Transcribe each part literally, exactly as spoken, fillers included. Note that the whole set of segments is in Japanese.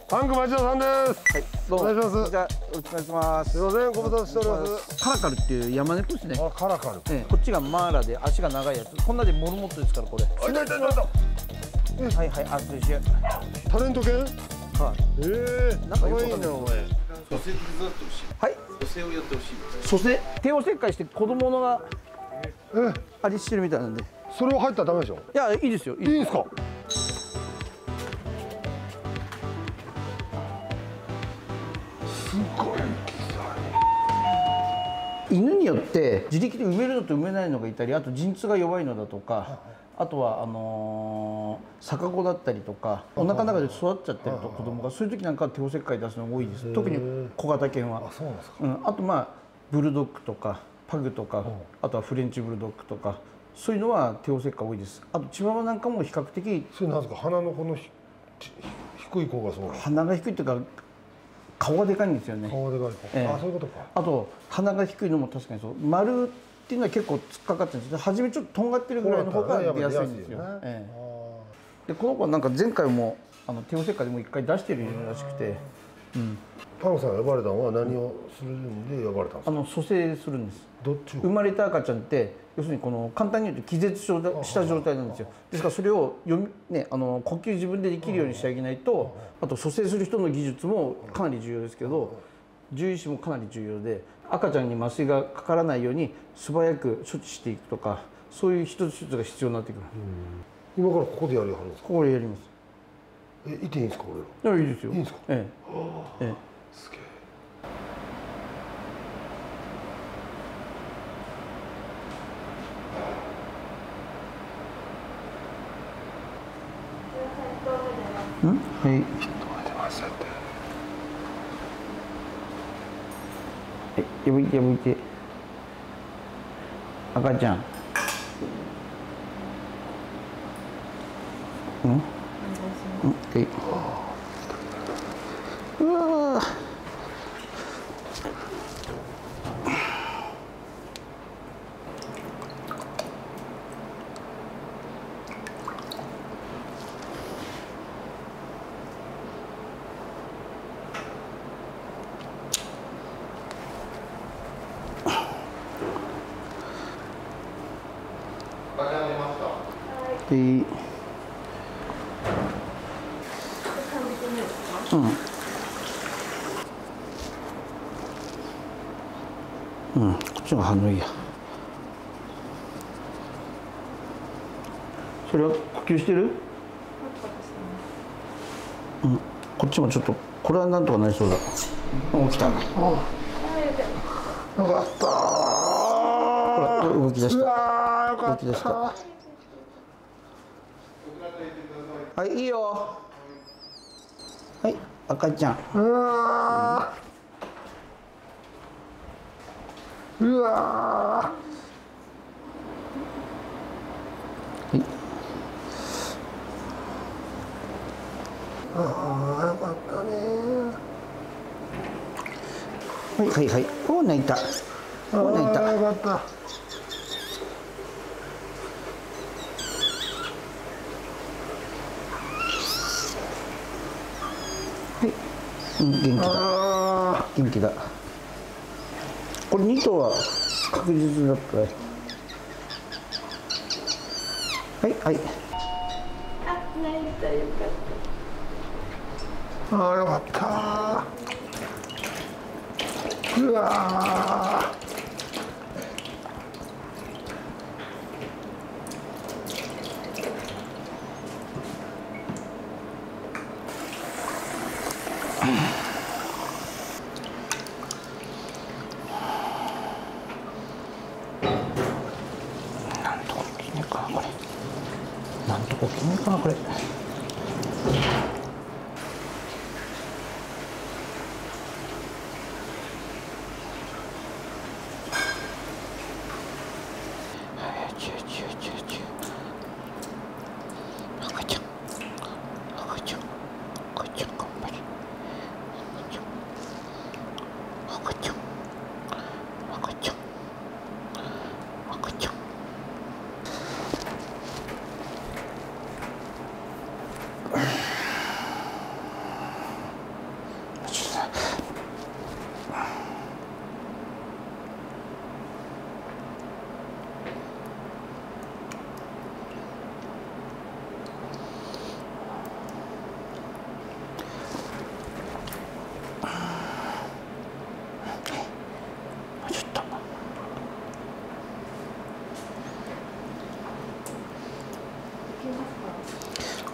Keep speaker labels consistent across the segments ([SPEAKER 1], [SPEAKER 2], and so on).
[SPEAKER 1] パンク町田さんです。
[SPEAKER 2] はい、どうも。
[SPEAKER 1] お願いします。
[SPEAKER 2] じゃあ、よろしくお願いします。
[SPEAKER 1] すみません、ご無沙汰しております。
[SPEAKER 2] カラカルっていう山猫ですね。
[SPEAKER 1] あ、カラカル。
[SPEAKER 2] ええ、こっちがマーラで足が長いやつ。こんなでモルモットですから、これ。
[SPEAKER 1] あ、いたいたいたいた。
[SPEAKER 2] はいはい、あ、失礼し。
[SPEAKER 1] タレント犬。
[SPEAKER 2] はい。
[SPEAKER 1] ええ、
[SPEAKER 2] なんかよくわかんない
[SPEAKER 1] 可愛いな、お前。
[SPEAKER 3] 蘇生手伝ってほしい。
[SPEAKER 2] はい。
[SPEAKER 3] 蘇生をやってほしい。
[SPEAKER 2] 蘇生、帝王切開して子供のが
[SPEAKER 1] え、
[SPEAKER 2] ありしてるみたいなんで。
[SPEAKER 1] それは入ったらダメでしょ。
[SPEAKER 2] いや、いいですよ。いい
[SPEAKER 1] いいんですか。すごい
[SPEAKER 2] 犬によって自力で産めるのと産めないのがいたり、あと陣痛が弱いのだとか、あとはあのー、逆子だったりとか、お腹の中で育っちゃってると子供が、そういう時なんかは帝王切開出すのが多いです。特に小型犬は。
[SPEAKER 1] あ、そうなんですか。
[SPEAKER 2] うん、あとまあブルドッグとかパグとか、あとはフレンチブルドッグとか、そういうのは帝王切開多いです。あとチワワなんかも比較的。
[SPEAKER 1] それなんですか。鼻のこのひ低い子がそう。
[SPEAKER 2] 鼻が低いというか顔がでかいんですよね。
[SPEAKER 1] 顔がでかい子。
[SPEAKER 2] ええ、
[SPEAKER 1] あ、そういうことか。あ
[SPEAKER 2] と鼻が低いのも確かにそう。丸っていうのは結構突っかかってるんですけど、初めちょっととんがってるぐらいの方が出やすいんですよ。ええ、でこの子はなんか前回もあの帝王切開でも一回出してるらしくて、うん、
[SPEAKER 1] パンさんが呼ばれたのは何をするんで呼ばれたんですか。
[SPEAKER 2] あの蘇生するんです。
[SPEAKER 1] どっちを。
[SPEAKER 2] 生まれた赤ちゃんって要するにこの簡単に言うと気絶した状態なんですよ。ですからそれを読み、ね、あの呼吸自分でできるようにしてあげないと、あと蘇生する人の技術もかなり重要ですけど、獣医師もかなり重要で、赤ちゃんに麻酔がかからないように素早く処置していくとか、そういう一つ一つが必要になってくる。
[SPEAKER 1] 今からここでやるはるんですか。
[SPEAKER 2] ここでやります。
[SPEAKER 1] え、いていいんですか俺ら。
[SPEAKER 2] いや、いいですよ。
[SPEAKER 1] いいんですか。
[SPEAKER 2] ええ、ええ。
[SPEAKER 1] すげえ。
[SPEAKER 2] うん、はい。
[SPEAKER 1] ちょっと待ってますって。
[SPEAKER 2] はい、破いて破いて。赤ちゃん。うん。うん、はい。うわー。で、うん、うん、こっちの反応いいや。それは呼吸してる？うん、こっちもちょっと、これはなんとかなりそうだ。起きた。よかった。ほら、動き出した。動き出した。はい、いいよ。はい、赤ちゃん。
[SPEAKER 1] うわー。うわ
[SPEAKER 2] ー。はい。
[SPEAKER 1] ああ、よかったね。
[SPEAKER 2] はいはいはい。お、泣いた。お、泣いた。
[SPEAKER 1] よかった。
[SPEAKER 2] はい、うん、元気だ。元気だ。これに頭は確実だったね。はいはい。
[SPEAKER 4] あ、泣いた、よかった。
[SPEAKER 1] ああ、よかった。うわー。
[SPEAKER 2] なんとか起きねえかなこれ。なんとか起きねえかなこれ。赤ちゃん、赤ちゃん、赤ちゃん頑張れ。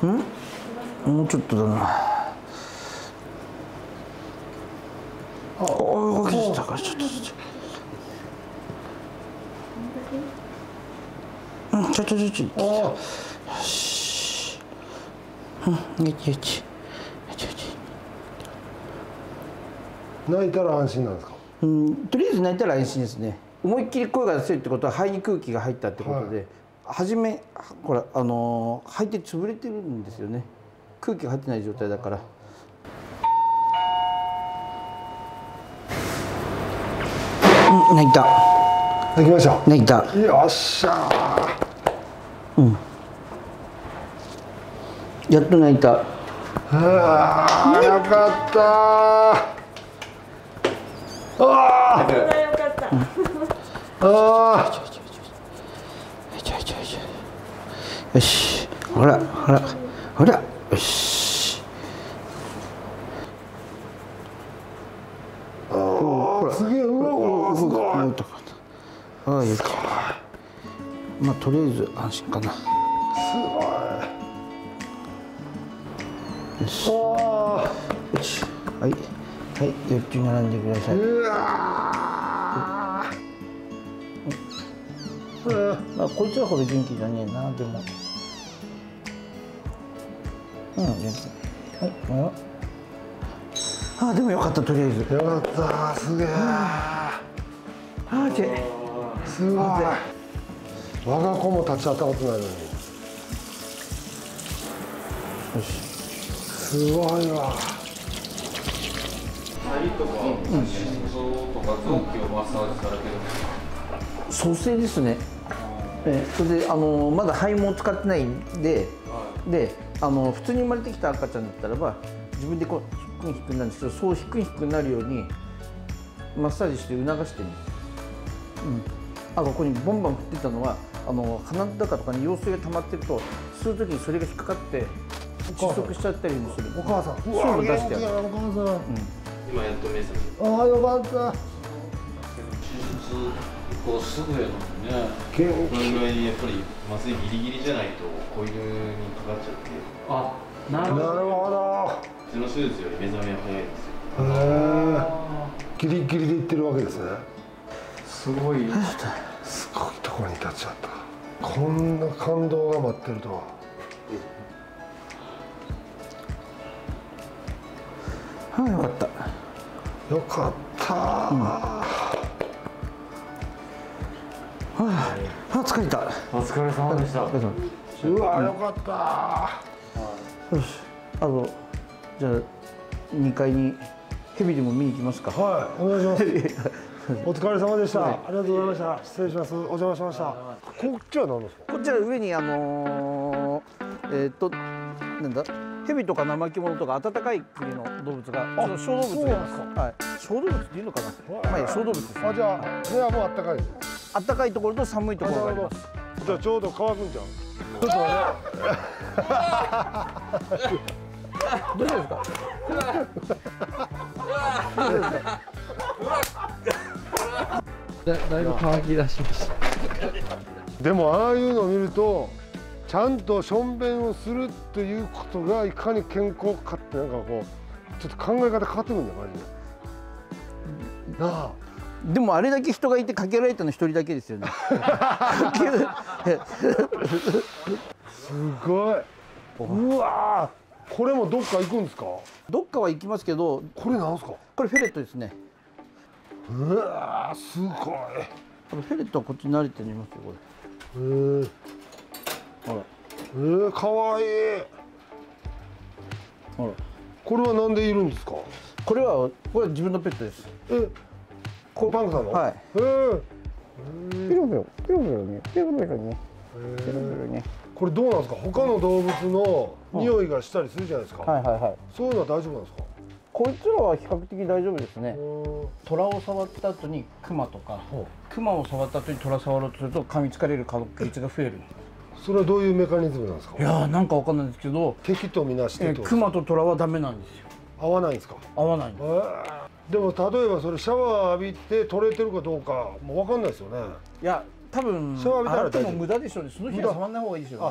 [SPEAKER 2] もうちょっとだな。あ動きしたからちょっとずつ。うんちょちょちょちょ。よし。うんよちよち。よちよち。
[SPEAKER 1] 泣いたら安心なんですか。
[SPEAKER 2] うん、とりあえず泣いたら安心ですね。思いっきり声が出せるってことは肺に空気が入ったってことで、はい、初めほらあのー、肺って潰れてるんですよね。空気が入ってない状態だから。うん、泣いた。
[SPEAKER 1] 泣きました。
[SPEAKER 2] 泣いた。
[SPEAKER 1] よっしゃー。
[SPEAKER 2] うん。やっと泣いた。
[SPEAKER 1] ああ、よかったー。ああ。
[SPEAKER 4] よかった。
[SPEAKER 1] ああ。
[SPEAKER 2] よし。ほらほらほら。よし。
[SPEAKER 1] ああ。すげえ。うわ。すごい。
[SPEAKER 2] ああよかった。まあとりあえず安心かな。
[SPEAKER 1] すごい。
[SPEAKER 2] よし。よし。はいはいよっちに並んでください。
[SPEAKER 1] うわ
[SPEAKER 2] ー。まあこいつらほど元気じゃねえなでも。うん元気。はい。ああでもよかったとりあえず。
[SPEAKER 1] よかったすげえ。
[SPEAKER 2] ああじゃ。
[SPEAKER 1] すごい。我が子も立ち会ったことないのに。よ
[SPEAKER 2] し。
[SPEAKER 1] すごいわ。
[SPEAKER 3] 肺とか心臓とか臓器をマッサージされてるんですか。
[SPEAKER 2] 蘇生ですね。えそれであのまだ肺も使ってないんで、はい、であの普通に生まれてきた赤ちゃんだったらば自分でこう低く低くなるんですけど、そう低く低くなるようにマッサージして促してるんです。うん。あここにボンバン振ってたのはあの鼻の中とかに羊水が溜まってると吸う時にそれが引っかかって窒息しちゃったりもする。
[SPEAKER 1] お母さん。
[SPEAKER 2] そういうの出してある。
[SPEAKER 1] お母さん。
[SPEAKER 3] 今やっと目覚め
[SPEAKER 1] ああよかった。
[SPEAKER 3] 手術こうすぐやのにね。
[SPEAKER 1] 元気。
[SPEAKER 3] これぐらいやっぱり麻酔ギリギリじゃないと子犬にかかっちゃって。あ、なるほど。
[SPEAKER 1] なるほど。
[SPEAKER 3] 普通の手術より目覚めは早いですよ。
[SPEAKER 1] へえ。ギリギリでいってるわけですね。
[SPEAKER 3] すごい。
[SPEAKER 1] すごいところに立ち会った。こんな感動が待ってるとは。
[SPEAKER 2] ああよかった。
[SPEAKER 1] よかった。うん、は
[SPEAKER 2] あ、あ疲れた。
[SPEAKER 3] お疲れ様でした。
[SPEAKER 1] うわよかった。
[SPEAKER 2] よし。あのじゃあにかいにヘビでも見に行きますか。
[SPEAKER 1] はいお願いします。お疲れ様でした。ありがとうございました。失礼します。お邪魔しました。こっちは何ですか。
[SPEAKER 2] こっちは上にあのー、えっとなんだ。ヘビとかナマケモノとか暖かい国の動物が小動物がいます。はい。小動物っていうのかな。まあいい小動物です。
[SPEAKER 1] あじゃあ部屋もあったかい。
[SPEAKER 2] あったかいところと寒いところがあります。
[SPEAKER 1] じゃあちょうど乾くんじゃん。ちょっと待って。
[SPEAKER 2] どうしたんですか。
[SPEAKER 5] だ, だいぶ乾き出しました。
[SPEAKER 1] でもああいうのを見るとちゃんとしょんべんをするということがいかに健康かってなんかこうちょっと考え方変わってくるんだよマジで。なあ。
[SPEAKER 2] でもあれだけ人がいてかけられたの一人だけですよね。
[SPEAKER 1] すごい。うわーこれもどっか行くんですか。
[SPEAKER 2] どっかは行きますけど。
[SPEAKER 1] これなんですか。
[SPEAKER 2] これフェレットですね。
[SPEAKER 1] うわーすごい。
[SPEAKER 2] フェレットはこっち慣れてみますよこれ。
[SPEAKER 1] へえ。
[SPEAKER 2] ほら。
[SPEAKER 1] えー、かわいい。
[SPEAKER 2] ほら。
[SPEAKER 1] これはなんでいるんですか。
[SPEAKER 2] これはこれは自分のペットです。
[SPEAKER 1] え、こパンクさんの。
[SPEAKER 2] はい。
[SPEAKER 1] へえ。
[SPEAKER 2] ピロピロピロピロね。ピロピロね。ピロピロね。
[SPEAKER 1] これどうなんですか。他の動物の匂いがしたりするじゃないですか。
[SPEAKER 2] はいはいはい。
[SPEAKER 1] そういうのは大丈夫なんですか。
[SPEAKER 2] こいつらは比較的大丈夫ですね。虎を触った後にクマとか、クマを触った後に虎触ろうとすると噛みつかれる確率が増える。
[SPEAKER 1] それはどういうメカニズムなんですか。
[SPEAKER 2] いやーなんかわかんないんですけど、
[SPEAKER 1] 敵とみなしてと。
[SPEAKER 2] クマと虎はダメなんですよ。
[SPEAKER 1] 合わないんですか。
[SPEAKER 2] 合わないんです。
[SPEAKER 1] でも例えばそれシャワー浴びて取れてるかどうかもうわかんないですよね。
[SPEAKER 2] いや多分
[SPEAKER 1] シャワー浴びたら
[SPEAKER 2] 洗っても無駄でしょうね。その日は触んない方がいいですよ、ね。
[SPEAKER 1] あ、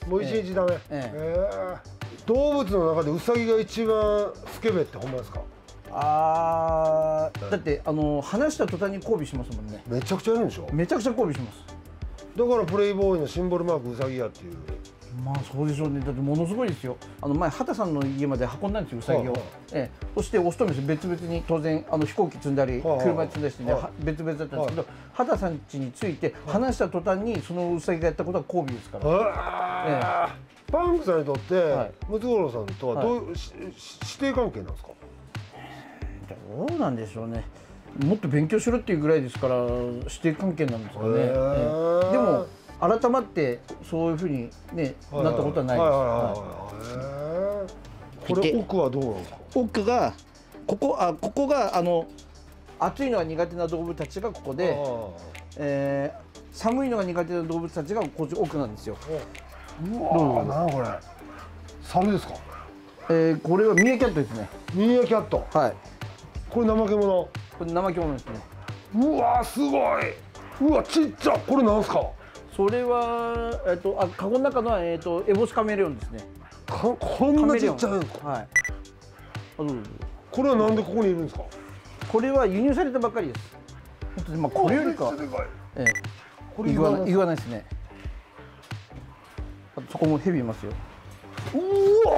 [SPEAKER 1] もう一日ダメ。
[SPEAKER 2] え
[SPEAKER 1] えー動物の中でウサギが一番スケベってほんまですか？
[SPEAKER 2] あーだってあの話した途端に交尾しますもんね。
[SPEAKER 1] めちゃくちゃやるんでしょ？
[SPEAKER 2] めちゃくちゃ交尾します。
[SPEAKER 1] だからプレイボーイのシンボルマークウサギやっていう。
[SPEAKER 2] まあそうでしょうね。だってものすごいですよ。あの前畑さんの家まで運んだんですよ、ウサギを。
[SPEAKER 1] はいはい
[SPEAKER 2] ええ、そしてオスとメス別々に当然あの飛行機積んだり、
[SPEAKER 1] はいはい
[SPEAKER 2] 車積んだりしてね、
[SPEAKER 1] はい
[SPEAKER 2] は別々だったんですけど、畑さん家に着いて話した途端にそのウサギがやったことは交尾ですから。
[SPEAKER 1] あーパンクさんにとって、
[SPEAKER 2] はい
[SPEAKER 1] ムツゴロウさんとはどういう、しし師弟関係なんですか？
[SPEAKER 2] どうなんでしょうね。もっと勉強しろっていうぐらいですから師弟関係なんですかね。
[SPEAKER 1] へー
[SPEAKER 2] ええでも改まってそういうふうにねなったことはないです。
[SPEAKER 1] はいはい
[SPEAKER 2] は
[SPEAKER 1] はいはいへーこれ奥はどうなんですか？
[SPEAKER 2] い奥がここあここがあの暑いのが苦手な動物たちがここで、えー寒いのが苦手な動物たちがこっち奥なんですよ。
[SPEAKER 1] うわーなんこれ猿ですか？
[SPEAKER 2] えーこれはミーアキャットですね。
[SPEAKER 1] ミーアキャット。
[SPEAKER 2] はい。
[SPEAKER 1] これ怠け者。
[SPEAKER 2] これ怠け者ですね。
[SPEAKER 1] うわーすごいうわちっちゃこれなんすか？
[SPEAKER 2] それはえっ、とあカゴの中のはえっ、とエボシカメレオンですね。
[SPEAKER 1] かこんなちっちゃいんですか？
[SPEAKER 2] はい。あどうぞ
[SPEAKER 1] これはなんでここにいるんですか？
[SPEAKER 2] これは輸入されたばっかりです。本当にまあこれよりか
[SPEAKER 1] めっちゃでかい
[SPEAKER 2] え
[SPEAKER 1] これ
[SPEAKER 2] えイグアナ
[SPEAKER 1] ナ
[SPEAKER 2] イグアナですね。あとそこもヘビいますよ。
[SPEAKER 1] うわ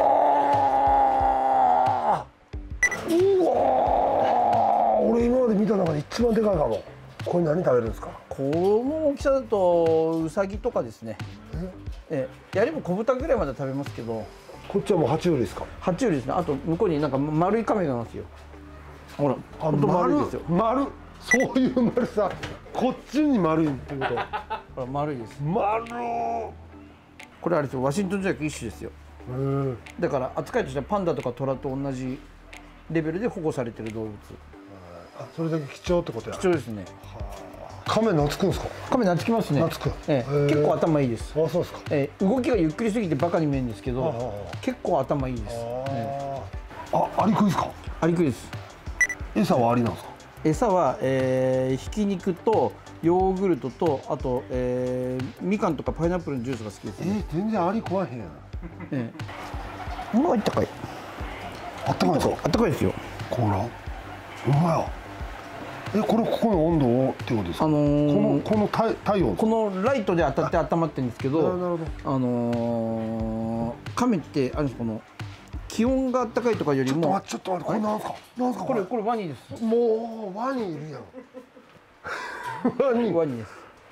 [SPEAKER 1] ーうわー俺今まで見た中で一番でかいかも。これ何食べるんですか？
[SPEAKER 2] この大きさだとウサギとかですね。ええ、やれば小豚ぐらいまで食べますけど、
[SPEAKER 1] こっちはもう爬虫類ですか？
[SPEAKER 2] 爬虫類ですね。あと向こうになんか丸いカメがいますよ。ほら、
[SPEAKER 1] あ
[SPEAKER 2] 本当丸いですよ。
[SPEAKER 1] 丸そういう丸さこっちに丸いってこと
[SPEAKER 2] ほら丸いです。
[SPEAKER 1] 丸
[SPEAKER 2] これあれですよ。ワシントン条約一種ですよ。
[SPEAKER 1] うん
[SPEAKER 2] だから扱いとしてはパンダとかトラと同じレベルで保護されている動物。
[SPEAKER 1] あそれだけ貴重ってことや。
[SPEAKER 2] 貴重ですね。
[SPEAKER 1] カメ懐くんですか？
[SPEAKER 2] カメ懐きますね。
[SPEAKER 1] 懐く
[SPEAKER 2] ええ、
[SPEAKER 1] へー
[SPEAKER 2] 結構頭いいです。
[SPEAKER 1] あそうですか。
[SPEAKER 2] ええ、動きがゆっくりすぎてバカに見えるんですけ
[SPEAKER 1] あ
[SPEAKER 2] ど、
[SPEAKER 1] あ
[SPEAKER 2] 結構頭いいです。え
[SPEAKER 1] ああアリクイですか？
[SPEAKER 2] え、アリクイです。
[SPEAKER 1] 餌はアリなんですか？
[SPEAKER 2] 餌は、えー、ひき肉とヨーグルトとあと、えー、みかんとかパイナップルのジュースが好きですね。
[SPEAKER 1] え全然アリ食わへんやん。
[SPEAKER 2] ええ、もうあったかい。
[SPEAKER 1] あったかいんですか？
[SPEAKER 2] あったかいですよ。
[SPEAKER 1] コーラほんまや。えこれここの温度をってことですか？
[SPEAKER 2] あのー
[SPEAKER 1] このこの体体温
[SPEAKER 2] このライトで当たって温まってるんですけ
[SPEAKER 1] なる
[SPEAKER 2] ど、
[SPEAKER 1] ほど。
[SPEAKER 2] あのー、亀ってあるんですこの気温が暖かいとかより
[SPEAKER 1] ちょっと
[SPEAKER 2] も
[SPEAKER 1] 待ってちょっと待ってこれなんすか？なんすか
[SPEAKER 2] これこれワニです。
[SPEAKER 1] もうワニいるやん。ワニ
[SPEAKER 2] ワニです。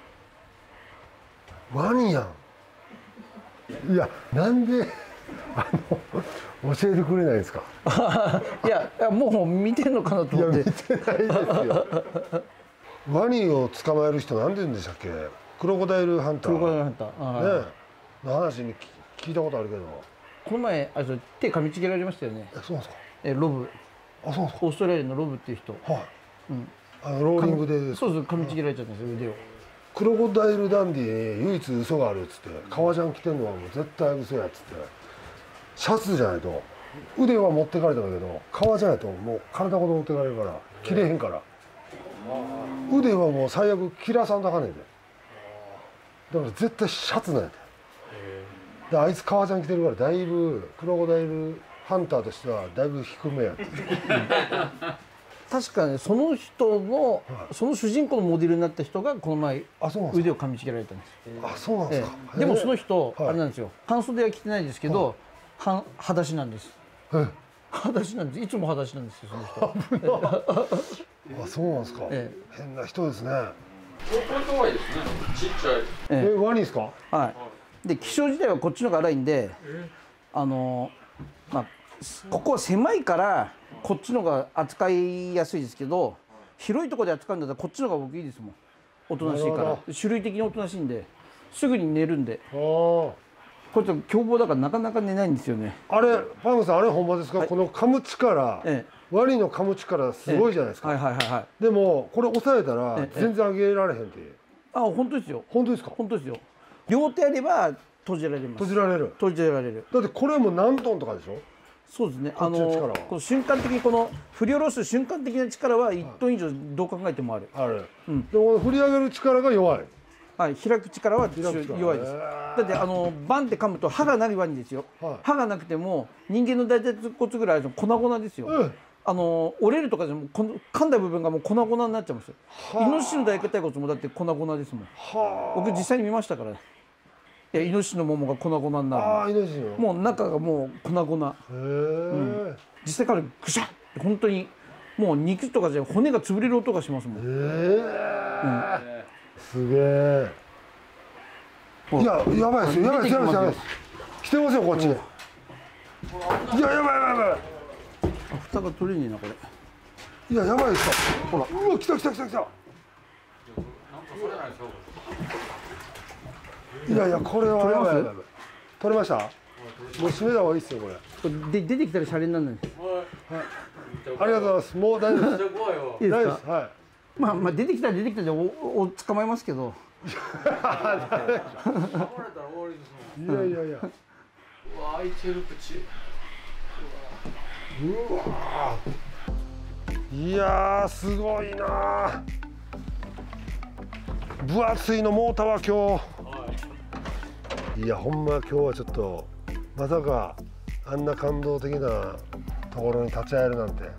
[SPEAKER 1] ワニやん。いやなんであの教えてくれないんですか？
[SPEAKER 2] いやいやもう見てんのかなと
[SPEAKER 1] いや見
[SPEAKER 2] 思って。
[SPEAKER 1] てないですよ。ワニを捕まえる人なんて言うんでしたっけ？クロコダイルハンター。
[SPEAKER 2] クロコダイルハンター。あー
[SPEAKER 1] ねえの話に聞聞いたことあるけど。
[SPEAKER 2] この前あれ手噛みちぎられましたよね。
[SPEAKER 1] えそうなんですか？
[SPEAKER 2] えロブ
[SPEAKER 1] あそうなんです
[SPEAKER 2] オーストラリアのロブっていう人。
[SPEAKER 1] か？はい。
[SPEAKER 2] うん。
[SPEAKER 1] あのローリングでですか？
[SPEAKER 2] そうそう噛みちぎられちゃったんですよ腕を。
[SPEAKER 1] クロコダイルダンディに唯一嘘があるっつって革ジャン着てんのはもう絶対嘘やっつってシャツじゃないと腕は持ってかれたんだけど革じゃないともう体ごと持ってかれるから着れへんから腕はもう最悪切らさんとあかんねんでだから絶対シャツなんやてであいつ革ジャン着てるからだいぶクロコダイルハンターとしてはだいぶ低めやって
[SPEAKER 2] 確かねその人のその主人公のモデルになった人がこの前
[SPEAKER 1] あそうなんです
[SPEAKER 2] 腕を噛みちぎられたんです。
[SPEAKER 1] かあそうなんです
[SPEAKER 2] え
[SPEAKER 1] か、
[SPEAKER 2] えでもその人
[SPEAKER 1] はい
[SPEAKER 2] あれなんですよ半袖は着てないですけど半裸足なんです。
[SPEAKER 1] え
[SPEAKER 2] 裸足なんです。いつも裸足なんですよその人。
[SPEAKER 1] あそうなんですか、
[SPEAKER 2] え
[SPEAKER 1] 変な人ですね
[SPEAKER 3] これ可愛いですね。ちっちゃい。
[SPEAKER 1] え
[SPEAKER 2] え
[SPEAKER 1] ワニですか？
[SPEAKER 2] えはい。で気象自体はこっちの方が荒いんで、あのまあここは狭いからこっちの方が扱いやすいですけど広いところで扱うんだったらこっちの方が僕いいですもん。おとなしいから
[SPEAKER 1] なるほ
[SPEAKER 2] 種類的におとなしいんですぐに寝るんで
[SPEAKER 1] ああ
[SPEAKER 2] こいつは凶暴だからなかなか寝ないんですよね。
[SPEAKER 1] あれパンクさんあれほんまですか、
[SPEAKER 2] はい
[SPEAKER 1] この噛む力、
[SPEAKER 2] え
[SPEAKER 1] ワニの噛む力すごいじゃないですか、
[SPEAKER 2] はいはいはいはい。
[SPEAKER 1] でもこれ押さえたら
[SPEAKER 2] ええ
[SPEAKER 1] 全然上げられへんって
[SPEAKER 2] あ本当ですよ。
[SPEAKER 1] 本当ですか？
[SPEAKER 2] 本当ですよ。両手あれば閉じられます。
[SPEAKER 1] 閉じられる
[SPEAKER 2] 閉じられる。
[SPEAKER 1] だってこれも何トンとかでしょ？
[SPEAKER 2] そうですね。
[SPEAKER 1] こ
[SPEAKER 2] あの
[SPEAKER 1] っちの力は
[SPEAKER 2] この瞬間的にこの振り下ろす瞬間的な力はいちトン以上どう考えてもある。
[SPEAKER 1] あれ、
[SPEAKER 2] うん
[SPEAKER 1] でもこの振り上げる力が弱い
[SPEAKER 2] はい、開く力は
[SPEAKER 1] 開く力
[SPEAKER 2] 弱いです。
[SPEAKER 1] へ
[SPEAKER 2] だってあのバンって噛むと歯がないワニですよ、
[SPEAKER 1] はい
[SPEAKER 2] 歯がなくても人間の大腿骨ぐらいの粉々ですよ、
[SPEAKER 1] うん
[SPEAKER 2] あの折れるとかでもこの噛んだ部分がもう粉々になっちゃうんですよ。
[SPEAKER 1] はあ
[SPEAKER 2] イノシシの大腿骨もだって粉々ですもん。
[SPEAKER 1] は
[SPEAKER 2] 僕実際に見ましたから、いやイノシシのももが粉々に
[SPEAKER 1] ああ
[SPEAKER 2] な
[SPEAKER 1] あイノシシの
[SPEAKER 2] る、もう中がもう粉々、
[SPEAKER 1] へえ
[SPEAKER 2] 実際からぐしゃって本当にもう肉とかじゃ骨が潰れる音がしますもん。
[SPEAKER 1] ええすげえいややばいですよやばいですやばいですやばいです来てますよこっちにいややばいやばいやばい
[SPEAKER 2] あ、蓋が取れねえなこれ。
[SPEAKER 1] いややばいですよほらうわ来た来た来た来たいやいやこれはやばいやばいやばい取れましたもう閉めた方がいいですよこれ
[SPEAKER 2] これで出てきたらシャレにならないんです。
[SPEAKER 1] ありがとうございますもう大丈夫です
[SPEAKER 2] いいです
[SPEAKER 1] 大丈夫
[SPEAKER 2] か
[SPEAKER 1] ですは
[SPEAKER 2] まあまあ出てきたら出てきたでおお捕まえますけど。
[SPEAKER 1] いいやいやいや
[SPEAKER 3] うわ開いてる口。
[SPEAKER 1] うわいやーすごいな分厚いのもうたわ今日いやほんま今日はちょっとまさかあんな感動的なところに立ち会えるなんてね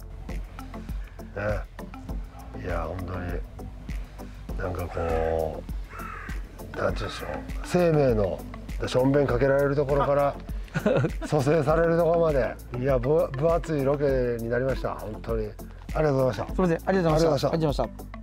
[SPEAKER 1] いや本当になんかこうなんて言うんでしょう生命のしょんべんかけられるところから蘇生されるところまでいや分分厚いロケになりました本当にありがとうございました。
[SPEAKER 2] すみません、ありがとうございました。
[SPEAKER 1] ありがとうございました
[SPEAKER 2] ありがとうございました。